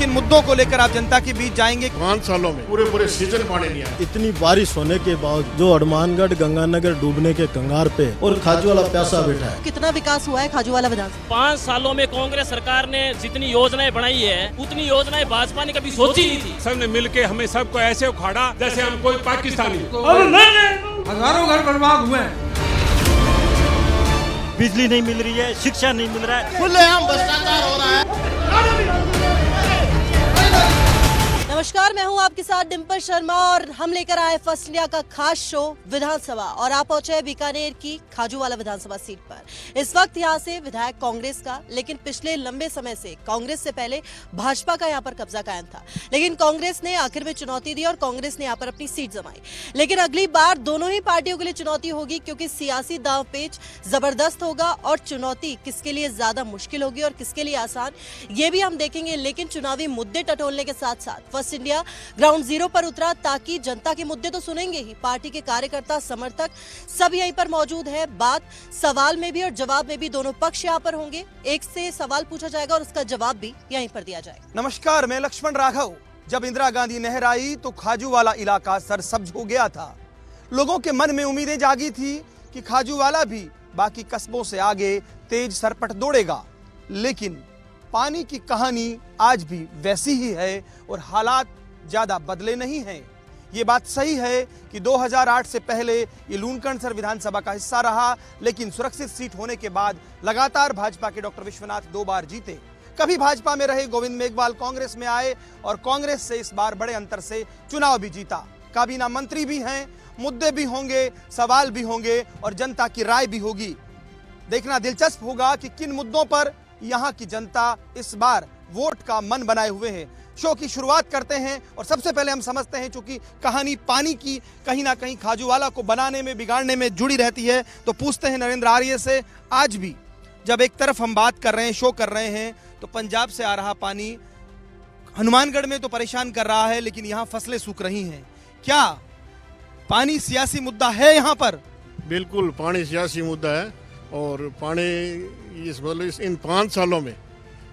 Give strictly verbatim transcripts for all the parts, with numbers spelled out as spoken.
किन मुद्दों को लेकर आप जनता के बीच जाएंगे? पाँच सालों में पूरे पूरे सीजन पानी नहीं आया। इतनी बारिश होने के बाद जो हनुमानगढ़ गंगानगर डूबने के कंगार पे और खाजूवाला प्यासा बैठा है। कितना विकास हुआ है खाजूवाला विधानसभा? पाँच सालों में कांग्रेस सरकार ने जितनी योजनाएं बनाई है उतनी योजनाएं भाजपा ने कभी सोची नहीं थी। सबने मिलके हमें सबको ऐसे उखाड़ा जैसे हम कोई पाकिस्तानी। हजारों घर बर्बाद हुए। बिजली नहीं मिल रही है, शिक्षा नहीं मिल रहा है, खुलेआम भ्रष्टाचार हो रहा है। नमस्कार, मैं हूं आपके साथ डिम्पल शर्मा और हम लेकर आए फर्स्ट इंडिया का खास शो विधानसभा और आप पहुंचे बीकानेर की खाजूवाला विधानसभा सीट पर। इस वक्त यहां से विधायक कांग्रेस का, लेकिन पिछले लंबे समय से कांग्रेस से पहले भाजपा का यहां पर कब्जा कायम था, लेकिन कांग्रेस ने आखिर में चुनौती दी और कांग्रेस ने यहां पर अपनी सीट जमाई। लेकिन अगली बार दोनों ही पार्टियों के लिए चुनौती होगी, क्योंकि सियासी दांवपेच जबरदस्त होगा और चुनौती किसके लिए ज्यादा मुश्किल होगी और किसके लिए आसान, ये भी हम देखेंगे। लेकिन चुनावी मुद्दे टटोलने के साथ साथ फर्स्ट इंडिया ग्राउंड जीरो पर उतरा ताकि जनता के मुद्दे तो सुनेंगे ही, पार्टी के कार्यकर्ता समर्थक सब यहीं पर मौजूद है। बात सवाल में भी और जवाब में भी दोनों पक्ष यहाँ पर होंगे। एक से सवाल पूछा जाएगा और उसका जवाब भी यहीं पर दिया जाएगा। नमस्कार, मैं लक्ष्मण राघव। जब इंदिरा गांधी नहर आई तो खाजूवाला इलाका सरसब्ज हो गया था। लोगों के मन में उम्मीदें जागी थी कि खाजूवाला भी बाकी कस्बों से आगे तेज सरपट दौड़ेगा, लेकिन पानी की कहानी आज भी वैसी ही है और हालात ज्यादा बदले नहीं हैं। ये बात सही है कि दो हज़ार आठ से पहले ये लूणकरणसर विधानसभा का हिस्सा रहा, लेकिन सुरक्षित सीट होने के बाद लगातार भाजपा के डॉक्टर विश्वनाथ दो बार जीते। कभी भाजपा में रहे गोविंद मेघवाल कांग्रेस में आए और कांग्रेस से इस बार बड़े अंतर से चुनाव भी जीता। काबीना मंत्री भी हैं, मुद्दे भी होंगे, सवाल भी होंगे और जनता की राय भी होगी। देखना दिलचस्प होगा कि किन मुद्दों पर यहाँ की जनता इस बार वोट का मन बनाए हुए है। शो की शुरुआत करते हैं और सबसे पहले हम समझते हैं, चूंकि कहानी पानी की कहीं ना कहीं खाजूवाला को बनाने में, बिगाड़ने में जुड़ी रहती है, तो पूछते हैं नरेंद्र आर्य से। आज भी जब एक तरफ हम बात कर रहे हैं, शो कर रहे हैं, तो पंजाब से आ रहा पानी हनुमानगढ़ में तो परेशान कर रहा है, लेकिन यहाँ फसलें सूख रही हैं। क्या पानी सियासी मुद्दा है यहाँ पर? बिल्कुल पानी सियासी मुद्दा है और पानी इस मतलब इन पाँच सालों में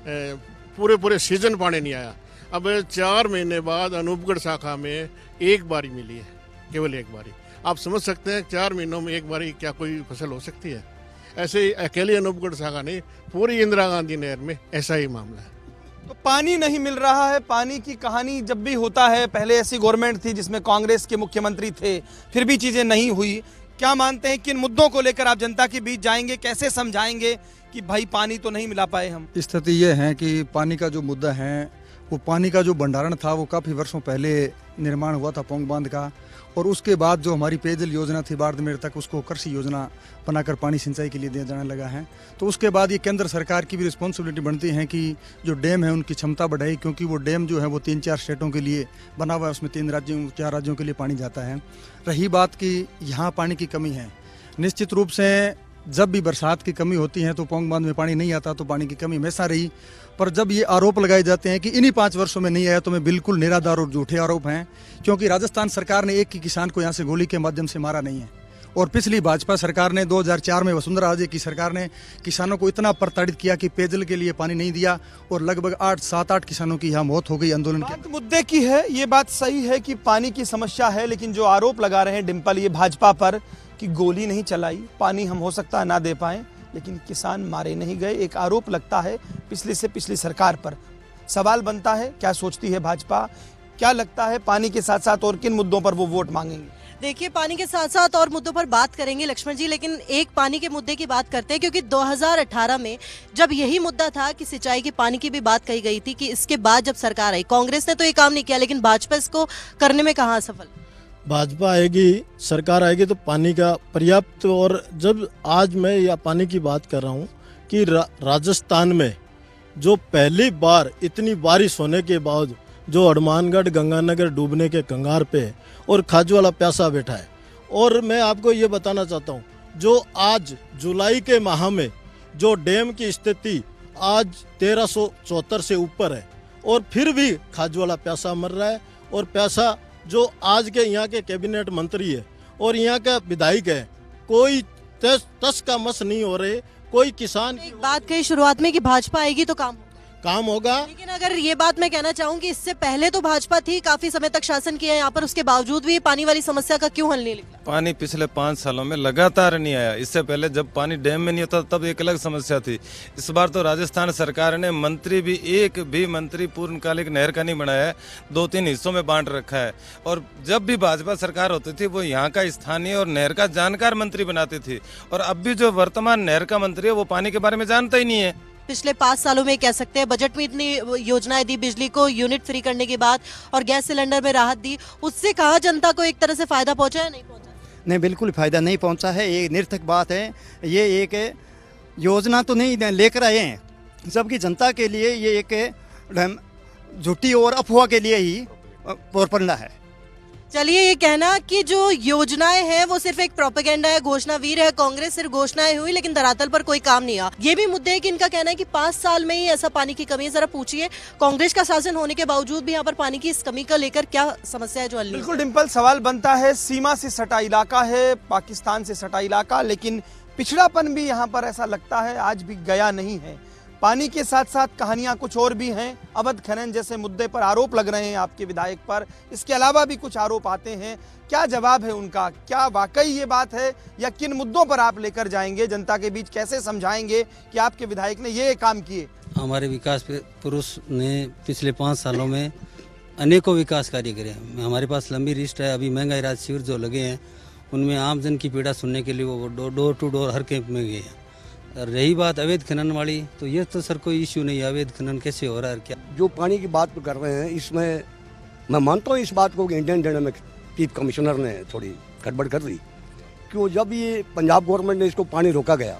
पूरे पूरे सीजन पानी नहीं आया। अब चार महीने बाद अनूपगढ़ शाखा में एक बारी मिली है, केवल एक बारी। आप समझ सकते हैं चार महीनों में एक बारी क्या कोई फसल हो सकती है? ऐसे ही अकेले अनूपगढ़ शाखा नहीं, पूरी इंदिरा गांधी नहर में ऐसा ही मामला है। तो पानी नहीं मिल रहा है। पानी की कहानी जब भी होता है, पहले ऐसी गवर्नमेंट थी जिसमें कांग्रेस के मुख्यमंत्री थे, फिर भी चीजें नहीं हुई। क्या मानते हैं किन मुद्दों को लेकर आप जनता के बीच जाएंगे? कैसे समझाएंगे कि भाई पानी तो नहीं मिला पाए हम? स्थिति ये है कि पानी का जो मुद्दा है, वो पानी का जो भंडारण था वो काफ़ी वर्षों पहले निर्माण हुआ था पोंग बांध का, और उसके बाद जो हमारी पेयजल योजना थी बाढ़ तक, उसको कृषि योजना बनाकर पानी सिंचाई के लिए दिया जाने लगा है। तो उसके बाद ये केंद्र सरकार की भी रिस्पॉन्सिबिलिटी बनती है कि जो डैम है उनकी क्षमता बढ़ाई, क्योंकि वो डैम जो है वो तीन चार स्टेटों के लिए बना हुआ है, उसमें तीन राज्यों चार राज्यों के लिए पानी जाता है। रही बात कि यहाँ पानी की कमी है, निश्चित रूप से जब भी बरसात की कमी होती है तो पोंग बांध में पानी नहीं आता, तो पानी की कमी हमेशा रही। पर जब ये आरोप लगाए जाते हैं कि इन्हीं पाँच वर्षों में नहीं आया, तो मैं बिल्कुल निराधार और झूठे आरोप हैं, क्योंकि राजस्थान सरकार ने एक ही किसान को यहाँ से गोली के माध्यम से मारा नहीं है। और पिछली भाजपा सरकार ने दो हज़ार चार में वसुंधरा राजे की सरकार ने किसानों को इतना प्रताड़ित किया कि पेयजल के लिए पानी नहीं दिया और लगभग आठ सात आठ किसानों की यहाँ मौत हो गई आंदोलन के। मुद्दे की है, ये बात सही है कि पानी की समस्या है, लेकिन जो आरोप लगा रहे हैं डिम्पल ये भाजपा पर कि गोली नहीं चलाई, पानी हम हो सकता है ना दे पाए, लेकिन किसान मारे नहीं गए, एक आरोप लगता है पिछली से पिछली सरकार पर। सवाल बनता है, क्या सोचती है भाजपा? क्या लगता है पानी के साथ साथ और किन मुद्दों पर वो वोट मांगेंगे? देखिए, पानी के साथ साथ और मुद्दों पर बात करेंगे लक्ष्मण जी, लेकिन एक पानी के मुद्दे की बात करते हैं, क्योंकि दो हज़ार अठारह में जब यही मुद्दा था कि सिंचाई के पानी की भी बात कही गई थी कि इसके बाद जब सरकार आई, कांग्रेस ने तो ये काम नहीं किया, लेकिन भाजपा इसको करने में कहाँ सफल? भाजपा आएगी, सरकार आएगी तो पानी का पर्याप्त। और जब आज मैं या पानी की बात कर रहा हूँ कि रा, राजस्थान में जो पहली बार इतनी बारिश होने के बाद जो हनुमानगढ़ गंगानगर डूबने के कंगार पे और खाजूवाला प्यासा बैठा है। और मैं आपको ये बताना चाहता हूँ, जो आज जुलाई के माह में जो डैम की स्थिति आज तेरह सौ चौहत्तर से ऊपर है, और फिर भी खाजूवाला प्यासा मर रहा है। और प्यासा जो आज के यहाँ के कैबिनेट मंत्री है और यहाँ का विधायक है, कोई तस, तस का मस नहीं हो रहे, कोई किसान। एक बात कही शुरुआत में कि भाजपा आएगी तो काम, काम होगा। लेकिन अगर ये बात मैं कहना चाहूँ कि इससे पहले तो भाजपा थी, काफी समय तक शासन किया यहाँ पर, उसके बावजूद भी पानी वाली समस्या का क्यों हल नहीं निकला? पानी पिछले पाँच सालों में लगातार नहीं आया। इससे पहले जब पानी डैम में नहीं होता तब एक अलग समस्या थी। इस बार तो राजस्थान सरकार ने मंत्री भी, एक भी मंत्री पूर्णकालिक नहर का नहीं बनाया है, दो तीन हिस्सों में बांट रखा है। और जब भी भाजपा सरकार होती थी वो यहाँ का स्थानीय और नहर का जानकार मंत्री बनाती थी, और अब भी जो वर्तमान नहर का मंत्री है वो पानी के बारे में जानता ही नहीं है। पिछले पाँच सालों में कह सकते हैं बजट में इतनी योजनाएं दी, बिजली को यूनिट फ्री करने के बाद और गैस सिलेंडर में राहत दी, उससे कहाँ जनता को एक तरह से फायदा पहुंचा है? नहीं पहुंचा। नहीं, बिल्कुल फायदा नहीं पहुंचा है। ये निरर्थक बात है। ये एक योजना तो नहीं लेकर आए हैं, सबकी जनता के लिए ये एक झूठी और अफवाह के लिए ही प्रोपगेंडा है। चलिए, ये कहना कि जो योजनाएं हैं वो सिर्फ एक प्रोपेगेंडा है, घोषणा वीर है, कांग्रेस सिर्फ घोषणाएं हुई लेकिन धरातल पर कोई काम नहीं हुआ, ये भी मुद्दे है कि इनका कहना है कि पाँच साल में ही ऐसा पानी की कमी है। जरा पूछिए, कांग्रेस का शासन होने के बावजूद भी यहाँ पर पानी की इस कमी का लेकर क्या समस्या है जो हल नहीं? बिल्कुल डिम्पल, सवाल बनता है, सीमा से सटा इलाका है, पाकिस्तान से सटा इलाका, लेकिन पिछड़ापन भी यहाँ पर ऐसा लगता है आज भी गया नहीं है। पानी के साथ साथ कहानियां कुछ और भी हैं। अवैध खनन जैसे मुद्दे पर आरोप लग रहे हैं आपके विधायक पर, इसके अलावा भी कुछ आरोप आते हैं। क्या जवाब है उनका? क्या वाकई ये बात है, या किन मुद्दों पर आप लेकर जाएंगे जनता के बीच, कैसे समझाएंगे कि आपके विधायक ने ये काम किए? हमारे विकास पुरुष ने पिछले पाँच सालों में अनेकों विकास कार्य करे हैं। हमारे पास लंबी लिस्ट है। अभी महंगाई राहत शिविर जो लगे हैं उनमें आम जन की पीड़ा सुनने के लिए वो डोर टू डोर हर कैंप में गए हैं। रही बात अवैध खनन वाली, तो ये तो सर कोई इश्यू नहीं है। अवैध खनन कैसे हो रहा है? क्या जो पानी की बात कर रहे हैं, इसमें मैं मानता हूँ इस बात को कि इंडियन डायनामिक चीफ कमिश्नर ने थोड़ी गड़बड़ कर दी। क्यों? जब ये पंजाब गवर्नमेंट ने इसको पानी रोका गया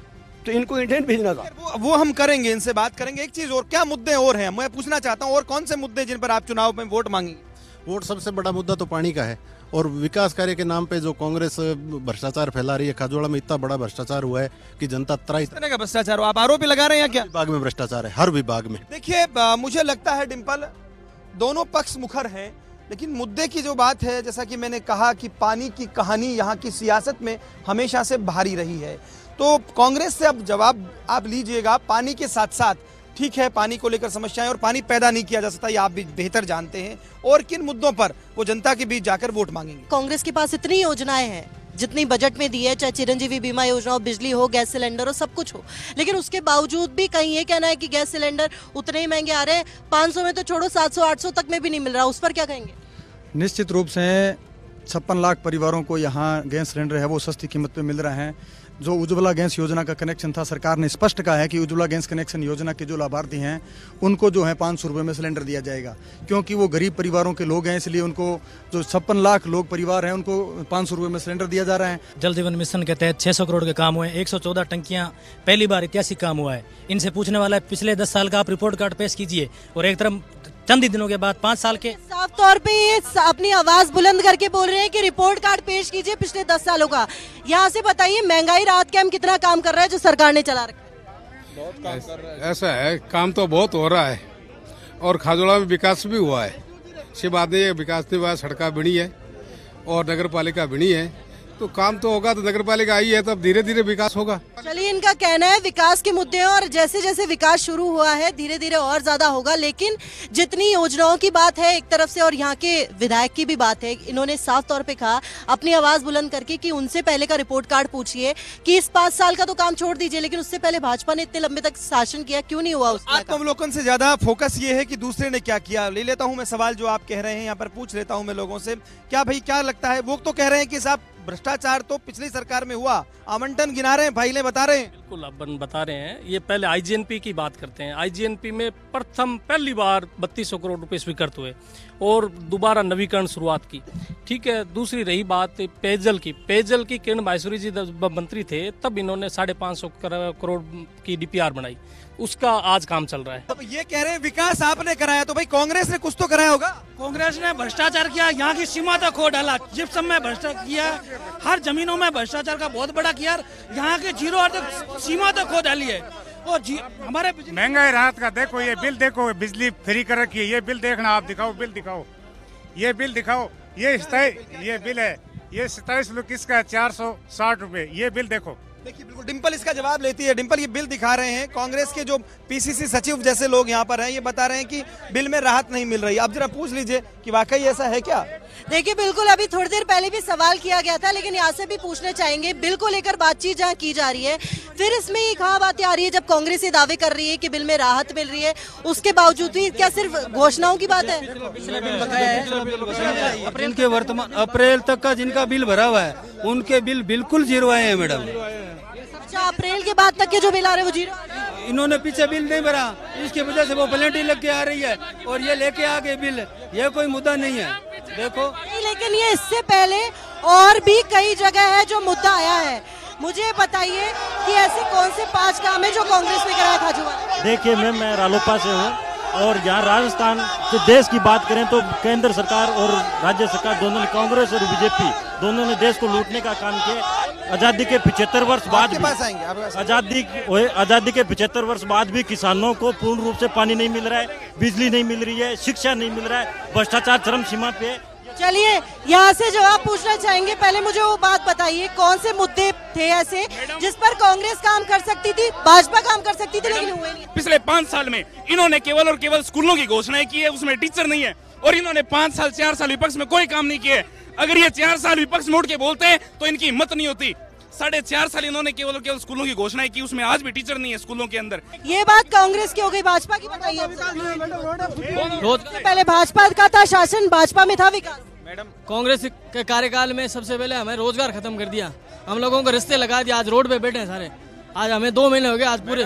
तो इनको इंडियन भेजना था। वो, वो हम करेंगे, इनसे बात करेंगे। एक चीज और, क्या मुद्दे और हैं मैं पूछना चाहता हूँ, और कौन से मुद्दे जिन पर आप चुनाव में वोट मांगेंगे? वोट सबसे बड़ा मुद्दा तो पानी का है, और विकास कार्य के नाम पे जो कांग्रेस भ्रष्टाचार फैला रही है। खाजोड़ा में इतना बड़ा भ्रष्टाचार हुआ है कि जनता त्राही तरह का भ्रष्टाचार हो, आप आरोप लगा रहे हैं क्या? विभाग में भ्रष्टाचार है, हर विभाग में। देखिए, मुझे लगता है डिम्पल, दोनों पक्ष मुखर हैं, लेकिन मुद्दे की जो बात है, जैसा कि मैंने कहा कि पानी की कहानी यहाँ की सियासत में हमेशा से भारी रही है। तो कांग्रेस से अब जवाब आप लीजिएगा। पानी के साथ साथ ठीक है, पानी को लेकर समस्याएं, और पानी पैदा नहीं किया जा सकता, ये आप भी बेहतर जानते हैं। और किन मुद्दों पर वो जनता के बीच जाकर वोट मांगेंगे? कांग्रेस के पास इतनी योजनाएं हैं जितनी बजट में दी है, चाहे चिरंजीवी बीमा योजना हो, बिजली हो, गैस सिलेंडर हो, सब कुछ हो, लेकिन उसके बावजूद भी कहीं ये कहना है कि गैस सिलेंडर उतने ही महंगे आ रहे हैं, पाँच सौ में तो छोड़ो, सात सौ आठ सौ तक में भी नहीं मिल रहा। उस पर क्या कहेंगे? निश्चित रूप से छप्पन लाख परिवारों को यहाँ गैस सिलेंडर है वो सस्ती कीमत पे मिल रहे हैं। जो उज्ज्वला गैस योजना का कनेक्शन था, सरकार ने स्पष्ट कहा है कि उज्ज्वला गैस कनेक्शन योजना के जो लाभार्थी हैं उनको जो है पाँच सौ रुपये में सिलेंडर दिया जाएगा, क्योंकि वो गरीब परिवारों के लोग हैं, इसलिए उनको जो छप्पन लाख लोग परिवार हैं उनको पाँच सौ रुपये में सिलेंडर दिया जा रहा है। जल जीवन मिशन के तहत छह सौ करोड़ के काम हुए, एक सौ चौदह टंकियां पहली बार ऐतिहासिक काम हुआ है। इनसे पूछने वाला है पिछले दस साल का आप रिपोर्ट कार्ड पेश कीजिए, और एक तरफ चंद ही दिनों के बाद पाँच साल के साफ तौर पे ये अपनी आवाज बुलंद करके बोल रहे हैं कि रिपोर्ट कार्ड पेश कीजिए पिछले दस सालों का। यहाँ से बताइए, महंगाई राहत कैंप कितना काम कर रहा है जो सरकार ने चला रखा है? बहुत काम कर रहा है। ऐसा है, काम तो बहुत हो रहा है, और खाजोड़ा में विकास भी हुआ है। अच्छी बात नहीं है, विकास नहीं हुआ, सड़का बनी है और नगर पालिका बनी है, तो काम तो होगा। तो नगर पालिका आई है तब धीरे धीरे विकास होगा। चलिए, इनका कहना है विकास के मुद्दे हैं और जैसे जैसे विकास शुरू हुआ है धीरे धीरे और ज्यादा होगा, लेकिन जितनी योजनाओं की बात है एक तरफ से और यहाँ के विधायक की भी बात है, इन्होंने साफ तौर पे कहा अपनी आवाज बुलंद करके कि उनसे पहले का रिपोर्ट कार्ड पूछिए, कि इस पाँच साल का तो काम छोड़ दीजिए, लेकिन उससे पहले भाजपा ने इतने लंबे तक शासन किया, क्यों नहीं हुआ? उसका आत्मावलोकन से ज्यादा फोकस ये है कि दूसरे ने क्या किया। ले लेता हूँ मैं सवाल जो आप कह रहे हैं, यहाँ पर पूछ लेता हूँ मैं लोगों से। क्या भाई, क्या लगता है? वो तो कह रहे हैं कि साहब भ्रष्टाचार तो पिछली सरकार में हुआ, आवंटन गिना रहे हैं, भाई ने बता रहे हैं। बिल्कुल, अब बता रहे हैं। ये पहले आईजीएनपी की बात करते हैं। आईजीएनपी में प्रथम पहली बार बत्तीस सौ करोड़ रुपए स्वीकृत हुए और दोबारा नवीकरण शुरुआत की। ठीक है, दूसरी रही बात पेयजल की। पेयजल की किरण माहेश्वरी जी जब मंत्री थे तब इन्होंने साढ़े पाँच सौ करोड़ की डीपीआर बनाई, उसका आज काम चल रहा है। अब ये कह रहे हैं विकास आपने कराया, तो भाई कांग्रेस ने कुछ तो कराया होगा। कांग्रेस ने भ्रष्टाचार किया, यहाँ की सीमा तक खो डाला, जिप्सम में भ्रष्टाचार किया, हर जमीनों में भ्रष्टाचार का बहुत बड़ा किया, यहाँ के जीरो अर्ध सीमा तक खो डाली है। और हमारे महंगाई राहत का देखो, ये बिल देखो, बिजली फ्री कर रखी है, ये बिल देखना, आप दिखाओ बिल दिखाओ, ये बिल दिखाओ, ये ये बिल है, ये सताईस लोग किसका है, चार सौ साठ रुपए, ये बिल देखो, देखिए बिल्कुल डिंपल इसका जवाब लेती है। डिंपल, ये बिल दिखा रहे हैं कांग्रेस के जो पीसीसी सचिव जैसे लोग यहाँ पर हैं, ये बता रहे हैं कि बिल में राहत नहीं मिल रही। अब जरा पूछ लीजिए कि वाकई ऐसा है क्या। देखिए बिल्कुल, अभी थोड़ी देर पहले भी सवाल किया गया था, लेकिन यहाँ से भी पूछना चाहेंगे। बिल को लेकर बातचीत जहाँ की जा रही है, फिर इसमें ये कहाँ बातें आ रही है जब कांग्रेस ये दावे कर रही है कि बिल में राहत मिल रही है, उसके बावजूद भी क्या सिर्फ घोषणाओं की बात है? अप्रैल के वर्तमान अप्रैल तक का जिनका बिल भरा हुआ है उनके बिल बिल्कुल जीरो आए हैं मैडम। अच्छा, अप्रैल के बाद तक के जो बिल आ रहे हैं वो जीरो? इन्होंने पीछे बिल नहीं भरा, इसकी वजह से वो पेनल्टी लग के आ रही है और ये लेके आ गए बिल। ये कोई मुद्दा नहीं है, देखो। लेकिन ये इससे पहले और भी कई जगह है जो मुद्दा आया है। मुझे बताइए कि ऐसे कौन से पांच काम है जो कांग्रेस ने कराया खाजूवाला? देखिए मैम, मैं रालोपा से हूँ और यहाँ राजस्थान जो देश की बात करें तो केंद्र सरकार और राज्य सरकार दोनों ने, कांग्रेस और बीजेपी दोनों ने देश को लूटने का काम किया। आजादी के पिछहत्तर वर्ष बाद भी आजादी आजादी के पिछहत्तर वर्ष बाद भी किसानों को पूर्ण रूप से पानी नहीं मिल रहा है, बिजली नहीं मिल रही है, शिक्षा नहीं मिल रहा है, भ्रष्टाचार चरम सीमा पे। चलिए यहाँ से जवाब पूछना चाहेंगे। पहले मुझे वो बात बताइए, कौन से मुद्दे थे ऐसे जिस पर कांग्रेस काम कर सकती थी, भाजपा काम कर सकती थी, लेकिन हुए नहीं? पिछले पाँच साल में इन्होंने केवल और केवल स्कूलों की घोषणाएं की है, उसमें टीचर नहीं है। और इन्होंने पाँच साल चार साल विपक्ष में कोई काम नहीं किए। अगर ये चार साल विपक्ष में उठ के बोलते हैं तो इनकी हिम्मत नहीं होती। साढ़े चार साल इन्होंने केवल और केवल स्कूलों की घोषणाएं की, उसमें आज भी टीचर नहीं है स्कूलों के अंदर। ये बात कांग्रेस की हो गई, भाजपा की बताइए। पहले भाजपा का था शासन, भाजपा में था विकास। कांग्रेस के कार्यकाल में सबसे पहले हमें रोजगार खत्म कर दिया, हम लोगों को रिश्ते लगा दिया। आज रोड पे बैठे हैं सारे, आज हमें दो महीने हो गए आज पूरे।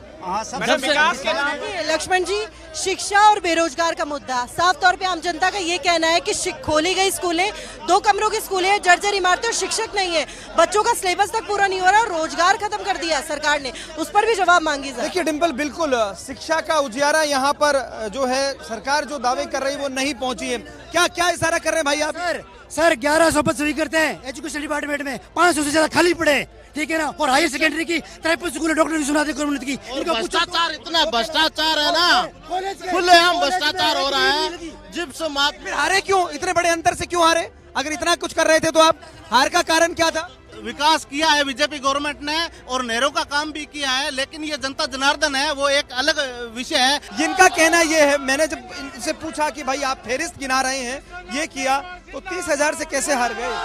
लक्ष्मण जी, शिक्षा और बेरोजगार का मुद्दा, साफ तौर पे आम जनता का ये कहना है कि खोली गई स्कूलें, दो कमरों की स्कूलें हैं, जर्जर इमारतें और शिक्षक नहीं है, बच्चों का सिलेबस तक पूरा नहीं हो रहा और रोजगार खत्म कर दिया सरकार ने। उस पर भी जवाब मांगी जाए। देखिए डिंपल, बिल्कुल शिक्षा का उजियारा यहाँ पर जो है सरकार जो दावे कर रही है वो नहीं पहुंची है। क्या क्या इशारा कर रहे हैं भाई आप? सर सर ग्यारह सौ पद सभी करते हैं एजुकेशन डिपार्टमेंट में, पाँच सौ से ज्यादा खाली पड़े, ठीक है ना। और हायर सेकेंडरी की तिरपन स्कूल डॉक्टर की सुना दे गवर्नमेंट की। भ्रष्टाचार, इतना भ्रष्टाचार है ना, खुलेआम भ्रष्टाचार हो रहा है। जिप्स माफ फिर हारे क्यों? इतने बड़े अंतर से क्यों हारे? अगर इतना कुछ कर रहे थे तो आप, हार का कारण क्या था? विकास किया है बीजेपी गवर्नमेंट ने और नहरों का काम भी किया है, लेकिन ये जनता जनार्दन है, वो एक अलग विषय है। जिनका कहना ये है, मैंने जब इनसे पूछा कि भाई आप फेरिस्त गिना रहे हैं, ये किया तो तीस हजार से कैसे हार गए,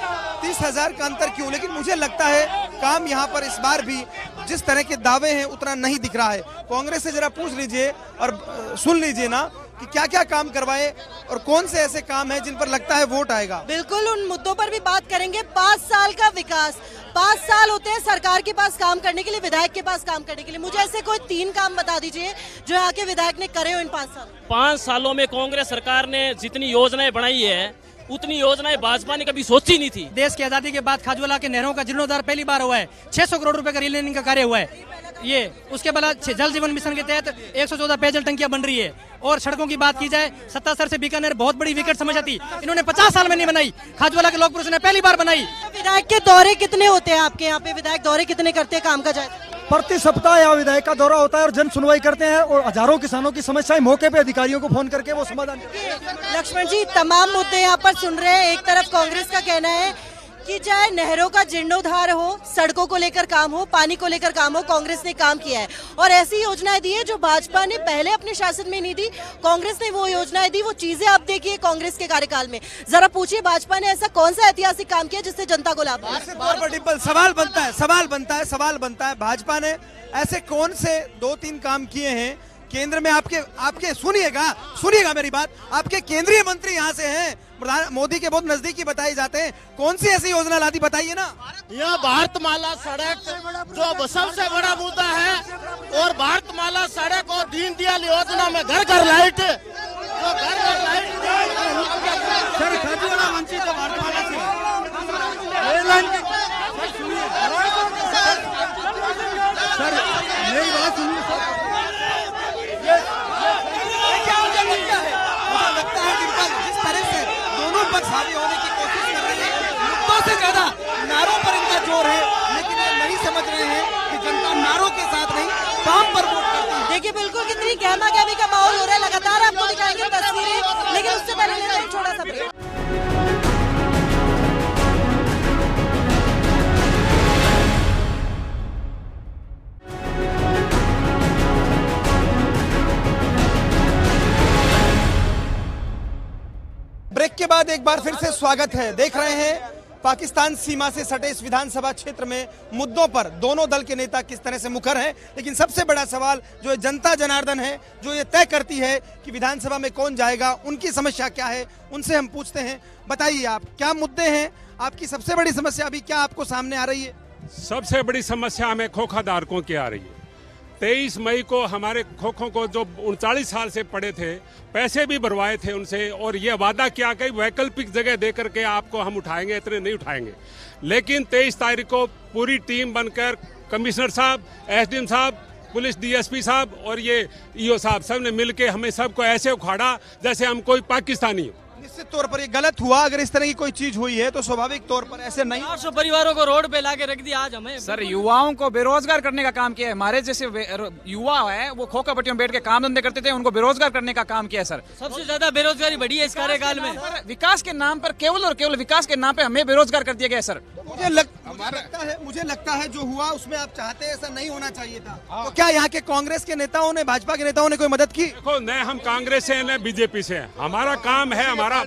तीस हजार का अंतर क्यों? लेकिन मुझे लगता है काम यहाँ पर इस बार भी जिस तरह के दावे हैं उतना नहीं दिख रहा है। कांग्रेस से जरा पूछ लीजिए और सुन लीजिए ना कि क्या क्या काम करवाए और कौन से ऐसे काम है जिन पर लगता है वोट आएगा। बिल्कुल, उन मुद्दों पर भी बात करेंगे। पाँच साल का विकास, पाँच साल होते हैं सरकार के पास काम करने के लिए, विधायक के पास काम करने के लिए। मुझे ऐसे कोई तीन काम बता दीजिए जो यहाँ के विधायक ने करे हो इन पाँच साल। पाँच सालों में कांग्रेस सरकार ने जितनी योजनाएं बनाई है उतनी योजनाएं भाजपा ने कभी सोची नहीं थी। देश की आजादी के बाद खाजूवाला के नहरों का जीर्णोद्धार पहली बार हुआ है, छह सौ करोड़ रुपए का रीलाइनिंग का कार्य हुआ है ये। उसके बाद जल जीवन मिशन के तहत एक सौ चौदह पेयजल टंकियां बन रही है। और सड़कों की बात की जाए, सत्तासर से बीकानेर बहुत बड़ी विकेट समस्या थी, इन्होंने पचास साल में नहीं बनाई, खाजूवाला के लोक पुरुष ने पहली बार बनाई। विधायक के दौरे कितने होते हैं आपके यहाँ पे? विधायक दौरे कितने करते हैं, काम का जायजा? प्रति सप्ताह यहाँ विधायक का दौरा होता है और जन सुनवाई करते हैं और हजारों किसानों की समस्याएं मौके पे अधिकारियों को फोन करके वो समाधान। लक्ष्मण जी, तमाम मुद्दे यहाँ पर सुन रहे हैं। एक तरफ कांग्रेस का कहना है कि चाहे नहरों का जीर्णोद्धार हो, सड़कों को लेकर काम हो, पानी को लेकर काम हो, कांग्रेस ने काम किया है और ऐसी योजनाएं दी है जो भाजपा ने पहले अपने शासन में नहीं दी। कांग्रेस ने वो योजनाएं दी, वो चीजें आप देखिए कांग्रेस के कार्यकाल में। जरा पूछिए भाजपा ने ऐसा कौन सा ऐतिहासिक काम किया जिससे जनता को लाभ हुआ? सवाल बनता है सवाल बनता है सवाल बनता है भाजपा ने ऐसे कौन से दो तीन काम किए हैं केंद्र में? आपके आपके सुनिएगा सुनिएगा मेरी बात, आपके केंद्रीय मंत्री यहाँ से हैं, प्रधान मोदी के बहुत नजदीकी बताए जाते हैं। कौन सी ऐसी योजना लादी बताइए ना। यह भारतमाला सड़क जो सबसे बड़ा मुद्दा है, और भारतमाला सड़क और दीनदयाल योजना में घर घर लाइट, जो घर घर लाइट सर खाजूवाला वंचित है भारतमाला से। सर मेरी बात सुनिए सर, लगता है जिस तरह से दोनों पक्ष हावी होने की कोशिश कर रहे हैं, मुद्दों से ज्यादा नारों पर इनका जोर है, लेकिन ये नहीं समझ रहे हैं कि जनता नारों के साथ नहीं काम पर वोट करती है। देखिए बिल्कुल कितनी गहमा गहमी का माहौल हो रहा है, लगातार आपको दिखाएंगे तस्वीरें, लेकिन उससे पहले लेते हैं छोटा सा ब्रेक। के बाद एक बार फिर से स्वागत है। देख रहे हैं पाकिस्तान सीमा से सटे इस विधानसभा क्षेत्र में मुद्दों पर दोनों दल के नेता किस तरह से मुखर हैं, लेकिन सबसे बड़ा सवाल जो जनता जनार्दन है, जो ये तय करती है कि विधानसभा में कौन जाएगा, उनकी समस्या क्या है, उनसे हम पूछते हैं। बताइए आप, क्या मुद्दे हैं, आपकी सबसे बड़ी समस्या अभी क्या आपको सामने आ रही है? सबसे बड़ी समस्या हमें खोखा धारकों की आ रही है। तेईस मई को हमारे खोखों को जो उनचालीस साल से पड़े थे, पैसे भी भरवाए थे उनसे, और ये वादा किया कि वैकल्पिक जगह दे करके आपको हम उठाएंगे, इतने नहीं उठाएंगे। लेकिन तेईस तारीख को पूरी टीम बनकर कमिश्नर साहब, एसडीएम साहब, पुलिस डीएसपी साहब और ये ईओ साहब सब ने मिलकर हमें सबको ऐसे उखाड़ा जैसे हम कोई पाकिस्तानी हो। निश्चित तौर पर ये गलत हुआ। अगर इस तरह की कोई चीज हुई है तो स्वाभाविक तौर पर ऐसे नहीं। चार सौ परिवारों को रोड पे लाके रख दिया आज हमें। सर, युवाओं को बेरोजगार करने का काम किया है। हमारे जैसे युवा है वो खोखा पट्टियों में बैठ के काम धंधे करते थे, उनको बेरोजगार करने का काम किया है सर। सबसे ज्यादा बेरोजगारी बढ़ी है इस कार्यकाल में। सर, विकास के नाम पर केवल और केवल विकास के नाम पे हमें बेरोजगार कर दिया गया सर। मुझे लग, मुझे लगता है मुझे लगता है जो हुआ उसमें आप चाहते हैं ऐसा नहीं होना चाहिए था। तो क्या यहाँ के कांग्रेस के नेताओं ने, भाजपा के नेताओं ने कोई मदद की? देखो, न हम कांग्रेस से न बीजेपी से, हमारा काम है, हमारा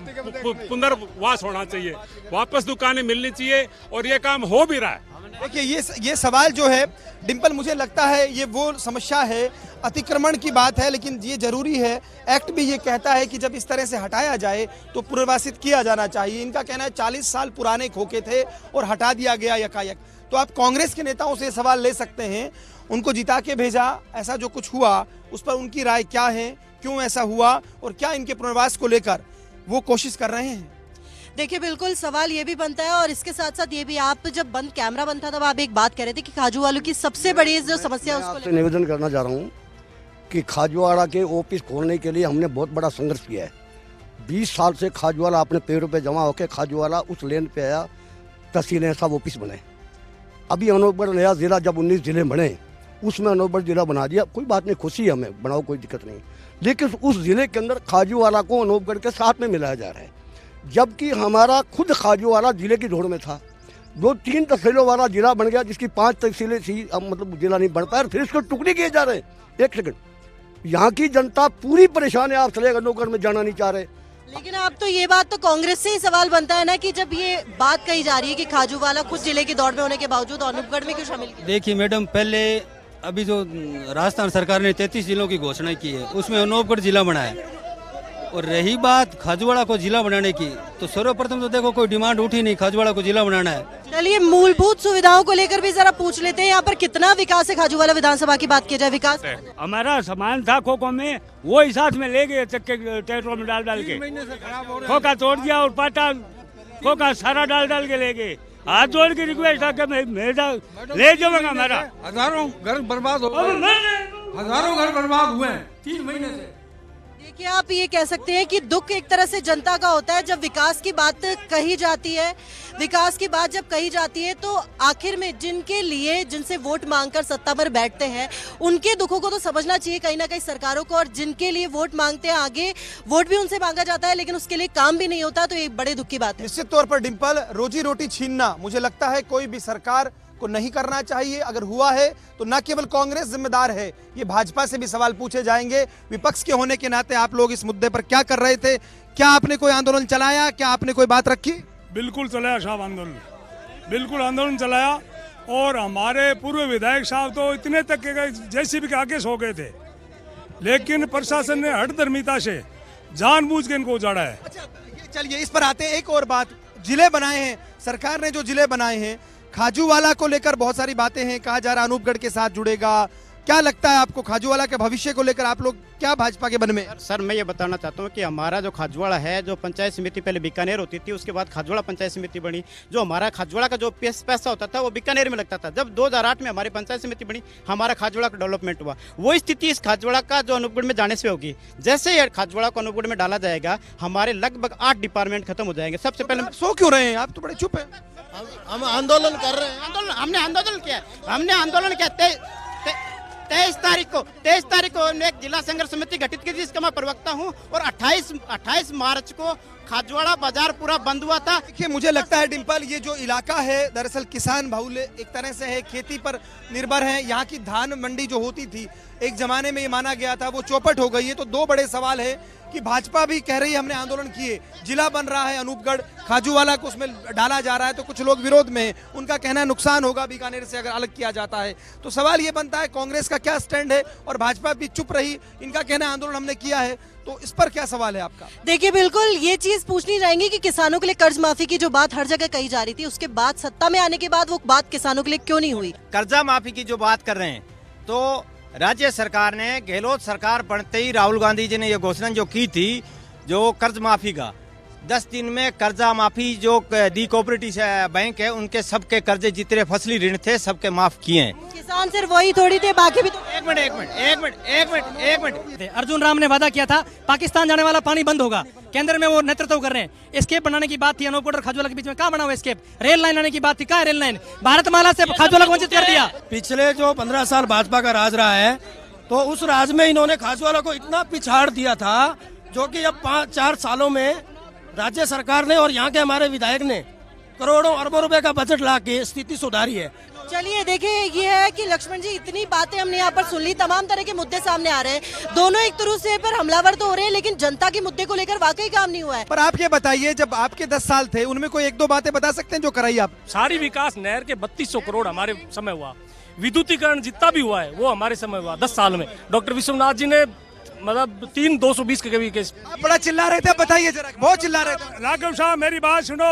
पुनर्वास होना चाहिए, वापस दुकानें मिलनी चाहिए और ये काम हो भी रहा है। देखिए, ये ये सवाल जो है डिम्पल, मुझे लगता है ये वो समस्या है, अतिक्रमण की बात है, लेकिन ये जरूरी है। एक्ट भी ये कहता है कि जब इस तरह से हटाया जाए तो पुनर्वासित किया जाना चाहिए। इनका कहना है चालीस साल पुराने खोखे थे और हटा दिया गया यकायक। तो आप कांग्रेस के नेताओं से सवाल ले सकते हैं, उनको जिता के भेजा, ऐसा जो कुछ हुआ उस पर उनकी राय क्या है, क्यों ऐसा हुआ और क्या इनके पुनर्वास को लेकर वो कोशिश कर रहे हैं? देखिए, बिल्कुल सवाल ये भी बनता है और इसके साथ साथ ये भी, आप जब बंद कैमरा बंद था तब आप एक बात कह रहे थे कि खाजूवालों की सबसे बड़ी जो समस्या है उसको निवेदन करना चाह रहा हूँ कि खाजूवाड़ा के ऑफिस खोलने के लिए हमने बहुत बड़ा संघर्ष किया है। बीस साल से खाजूवाला अपने पैरों पे जमा होकर खाजूवाला उस लेन पे आया, तहसीलें सब ऑफिस बने। अभी अनूपगढ़ नया जिला जब उन्नीस जिले बने उसमें अनूपगढ़ जिला बना दिया, कोई बात नहीं, खुशी है, हमें बनाओ, कोई दिक्कत नहीं। लेकिन उस जिले के अंदर खाजूवाला को अनूपगढ़ के साथ में मिलाया जा रहा है, जबकि हमारा खुद खाजूवाला जिले की धोड़ में था। दो तीन तहसीलों वाला जिला बन गया, जिसकी पांच तहसीलें थी, अब मतलब जिला नहीं बन पाया, फिर इसको टुकड़ी किए जा रहे हैं। एक सेकंड, यहाँ की जनता पूरी परेशान है, आप चले अनूपगढ़ में जाना नहीं चाह रहे। लेकिन आप तो ये बात तो कांग्रेस से ही सवाल बनता है ना कि जब ये बात कही जा रही है कि खाजूवाला खुद जिले की दौड़ में होने के बावजूद अनूपगढ़ में क्यों शामिल किया? देखिए मैडम, पहले अभी जो राजस्थान सरकार ने तैंतीस जिलों की घोषणा की है उसमें अनूपगढ़ जिला बना है। और रही बात खाजूवाड़ा को जिला बनाने की, तो सर्वप्रथम तो देखो कोई डिमांड उठी नहीं खाजूवाड़ा को जिला बनाना है। चलिए, मूलभूत सुविधाओं को लेकर भी जरा पूछ लेते हैं, यहाँ पर कितना विकास है? खाजूवाला विधानसभा की बात की जाए, विकास हमारा सामान था खोखो में, वो ही साथ में ले गए चक्के ट्रैक्टर में डाल डाल के, खोखा तोड़ दिया और पाटा खोखा सारा डाल डाल के ले गए। हाथ जोड़ के रिक्वेस्ट है कि मेरा ले जाऊंगा। हमारा हजारों घर बर्बाद हो गए, हजारों घर बर्बाद हुए तीन महीने से। देखिए, आप ये कह सकते हैं कि दुख एक तरह से जनता का होता है जब विकास की बात कही जाती है। विकास की बात जब कही जाती है तो आखिर में जिनके लिए, जिनसे वोट मांगकर सत्ता पर बैठते हैं, उनके दुखों को तो समझना चाहिए कहीं ना कहीं सरकारों को। और जिनके लिए वोट मांगते हैं, आगे वोट भी उनसे मांगा जाता है लेकिन उसके लिए काम भी नहीं होता, तो ये बड़े दुख की बात है। निश्चित तौर पर डिम्पल, रोजी रोटी छीनना मुझे लगता है कोई भी सरकार को नहीं करना चाहिए। अगर हुआ है तो न केवल कांग्रेस जिम्मेदार है, ये भाजपा से भी सवाल पूछे जाएंगे। विपक्ष के होने के नाते आप लोग इस मुद्दे पर क्या कर रहे थे? क्या आपने कोई आंदोलन चलाया? क्या आपने कोई बात रखी? बिल्कुल चलाया साहब आंदोलन, बिल्कुल आंदोलन चलाया। और हमारे पूर्व विधायक साहब तो इतने तक के जेसीबी के आगे सो गए थे, लेकिन प्रशासन ने हठधर्मिता से जानबूझ के इनको उजाड़ा है। अच्छा, चलिए इस पर आते हैं। एक और बात, जिले बनाए हैं सरकार ने, जो जिले बनाए हैं, खाजूवाला को लेकर बहुत सारी बातें हैं, कहा जा रहा है अनूपगढ़ के साथ जुड़ेगा। क्या लगता है आपको खाजूवाला के भविष्य को लेकर आप लोग क्या भाजपा के मन में? सर, सर मैं ये बताना चाहता हूँ कि हमारा जो खाजूवाड़ा है, जो पंचायत समिति पहले बीकानेर होती थी, उसके बाद खाजूवाड़ा पंचायत समिति बनी। जो हमारा खाजूवाड़ा का जो पैसा होता था वो बीकानेर में लगता था। जब दो हज़ार आठ में हमारी पंचायत समिति बनी, हमारा खाजूवाड़ा का डेवलपमेंट हुआ। वो स्थिति इस खाजूवाड़ा का जो अनूपगढ़ में जाने से होगी। जैसे ही खाजूवाड़ा को अनूपगढ़ में डाला जाएगा, हमारे लगभग आठ डिपार्टमेंट खत्म हो जाएंगे। सबसे पहले सो क्यों रहे हैं आप? तो बड़े चुप है। हम आंदोलन कर रहे हैं। आंदोलन हमने आंदोलन किया हमने आंदोलन किया तेईस तारीख को तेईस तारीख को एक जिला संघर्ष समिति गठित की, जिसका मैं प्रवक्ता हूं। और अट्ठाईस अट्ठाईस मार्च को खाजूवाड़ा बाजार पूरा बंद हुआ था। देखिए, मुझे लगता है डिम्पल, ये जो इलाका है दरअसल किसान बहुल एक तरह से है, खेती पर निर्भर है। यहाँ की धान मंडी जो होती थी, एक जमाने में ये माना गया था, वो चौपट हो गई है। तो दो बड़े सवाल है कि भाजपा भी कह रही है हमने आंदोलन किए, जिला बन रहा है अनूपगढ़, खाजूवाला को उसमें डाला जा रहा है, तो कुछ लोग विरोध में हैं, उनका कहना है नुकसान होगा बीकानेर से अगर अलग किया जाता है। तो सवाल ये बनता है कांग्रेस का क्या स्टैंड है, और भाजपा भी चुप रही, इनका कहना है आंदोलन हमने किया है, तो इस पर क्या सवाल है आपका? देखिए, बिल्कुल ये चीज पूछनी रहेंगी कि किसानों के लिए कर्ज माफी की जो बात हर जगह कही जा रही थी, उसके बाद सत्ता में आने के बाद वो बात किसानों के लिए क्यों नहीं हुई? कर्जा माफी की जो बात कर रहे हैं, तो राज्य सरकार ने, गहलोत सरकार बनते ही राहुल गांधी जी ने ये घोषणा जो की थी, जो कर्ज माफी का दस दिन में कर्जा माफी, जो दी कोऑपरेटिव बैंक है उनके सबके कर्जे जितने फसली ऋण थे सबके माफ किए हैं। किसान सिर्फ वही थोड़ी थे, बाकी भी तो। एक मिनट एक मिनट एक मिनट एक मिनट एक मिनट अर्जुन राम ने वादा किया था पाकिस्तान जाने वाला पानी बंद होगा, केंद्र में वो नेतृत्व कर रहे हैं। एस्केप बनाने की बात थी अनूपगढ़ और खाजूवाला के बीच में, कहाँ बना हुआ एस्केप? रेल लाइन आने की बात थी, कहाँ रेल लाइन? भारतमाला से खाजूवाला को वंचित कर दिया। पिछले जो पंद्रह साल भाजपा का राज रहा है, तो उस राज में इन्होंने खाजूवाला को इतना पिछाड़ दिया था, जो कि अब पाँच चार सालों में राज्य सरकार ने और यहाँ के हमारे विधायक ने करोड़ों अरबों रुपए का बजट ला के स्थिति सुधारी है। चलिए देखिए, ये है कि लक्ष्मण जी, इतनी बातें हमने यहाँ पर सुन ली, तमाम तरह के मुद्दे सामने आ रहे हैं, दोनों एक दूसरे पर हमलावर तो हो रहे हैं, लेकिन जनता के मुद्दे को लेकर वाकई काम नहीं हुआ है। पर आप ये बताइए, जब आपके दस साल थे, उनमें कोई एक दो बातें बता सकते हैं जो कराई आप? सारी विकास नहर के बत्तीस सौ करोड़ हमारे समय हुआ, विद्युतीकरण जितना भी हुआ है वो हमारे समय हुआ दस साल में। डॉक्टर विश्वनाथ जी ने मतलब तीन दो सौ बीस के कभी केस। बड़ा चिल्ला रहे थे, बताइए जरा, बहुत चिल्ला रहे थे। राघव साहब मेरी बात सुनो,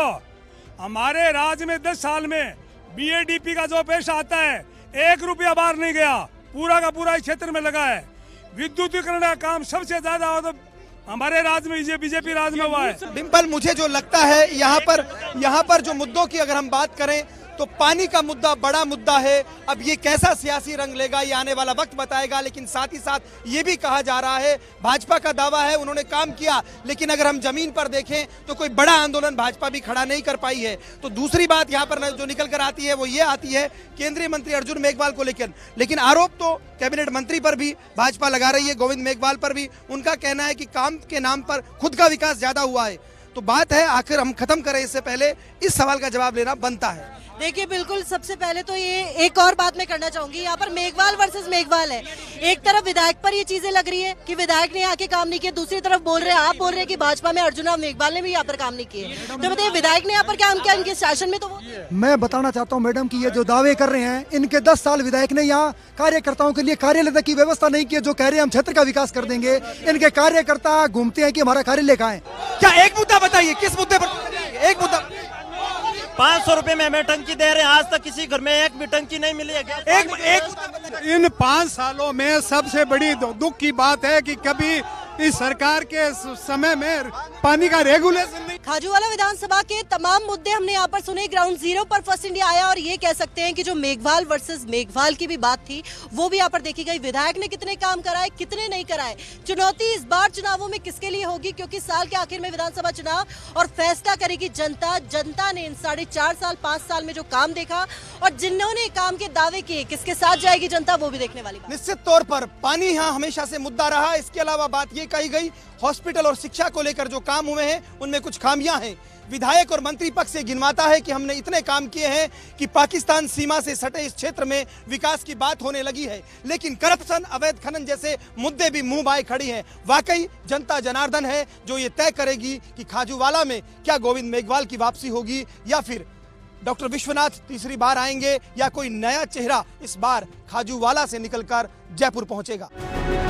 हमारे राज्य में दस साल में बीएडीपी का जो पैसा आता है एक रुपया बाहर नहीं गया, पूरा का पूरा इस क्षेत्र में लगा है। विद्युतीकरण का काम सबसे ज्यादा हो तो हमारे राज्य में बीजेपी राज्य में हुआ है। डिम्पल, मुझे जो लगता है यहाँ पर यहाँ पर जो मुद्दों की अगर हम बात करें तो पानी का मुद्दा बड़ा मुद्दा है। अब ये कैसा सियासी रंग लेगा ये आने वाला वक्त बताएगा, लेकिन साथ ही साथ ये भी कहा जा रहा है, भाजपा का दावा है उन्होंने काम किया, लेकिन अगर हम जमीन पर देखें तो कोई बड़ा आंदोलन भाजपा भी खड़ा नहीं कर पाई है। तो दूसरी बात यहाँ पर जो निकल कर आती है वो ये आती है केंद्रीय मंत्री अर्जुन मेघवाल को लेकर, लेकिन आरोप तो कैबिनेट मंत्री पर भी भाजपा लगा रही है, गोविंद मेघवाल पर भी। उनका कहना है कि काम के नाम पर खुद का विकास ज्यादा हुआ है। तो बात है, आखिर हम खत्म करें इससे पहले इस सवाल का जवाब लेना बनता है। देखिए, बिल्कुल सबसे पहले तो ये एक और बात मैं करना चाहूंगी, यहाँ पर मेघवाल वर्सेस मेघवाल है। एक तरफ विधायक पर ये चीजें लग रही है कि विधायक ने आके काम नहीं किया, दूसरी तरफ बोल रहे हैं, आप बोल रहे हैं कि भाजपा में अर्जुन राम मेघवाल ने भी यहाँ पर काम नहीं किए। तो बताइए, विधायक ने यहाँ पर काम किया इनके शासन में? तो वो मैं बताना चाहता हूँ मैडम की ये जो दावे कर रहे हैं, इनके दस साल विधायक ने यहाँ कार्यकर्ताओं के लिए कार्यालय तक की व्यवस्था नहीं की, जो कह रहे हैं हम क्षेत्र का विकास कर देंगे। इनके कार्यकर्ता घूमते हैं कि हमारा कार्यालय कहाँ है। क्या एक मुद्दा बताइए, किस मुद्दे पर? एक मुद्दा। पाँच सौ रुपए में हमें टंकी दे रहे हैं, आज तक किसी घर में एक भी टंकी नहीं मिली है। एक, एक इन पाँच सालों में सबसे बड़ी दुख की बात है कि कभी इस सरकार के समय में पानी का रेगुलेशन नहीं। खाजूवाला विधानसभा के तमाम मुद्दे हमने यहाँ पर सुने। ग्राउंड जीरो पर फर्स्ट इंडिया आया और ये कह सकते हैं कि जो मेघवाल वर्सेस मेघवाल की भी बात थी वो भी यहाँ पर देखी गई। विधायक ने कितने काम कराए, कितने नहीं कराए। चुनौती इस बार चुनावों में किसके लिए होगी, क्योंकि साल के आखिर में विधानसभा चुनाव और फैसला करेगी जनता। जनता ने इन साढ़े चार साल पांच साल में जो काम देखा और जिन्होंने काम के दावे किए, किसके साथ जाएगी जनता, वो भी देखने वाली बात। निश्चित तौर पर पानी यहाँ हमेशा से मुद्दा रहा। इसके अलावा बात ये कही गई, हॉस्पिटल और शिक्षा को लेकर जो काम हुए हैं उनमें कुछ खामियां हैं। विधायक और मंत्री पक्ष से गिनवाता है कि हमने इतने काम किए हैं कि पाकिस्तान सीमा से सटे इस क्षेत्र में विकास की बात होने लगी है, लेकिन करप्शन, अवैध खनन जैसे मुद्दे भी मुंह बाए खड़ी हैं। वाकई जनता जनार्दन है जो ये तय करेगी कि खाजूवाला में क्या गोविंद मेघवाल की वापसी होगी या फिर डॉक्टर विश्वनाथ तीसरी बार आएंगे या कोई नया चेहरा इस बार खाजूवाला से निकलकर जयपुर पहुंचेगा।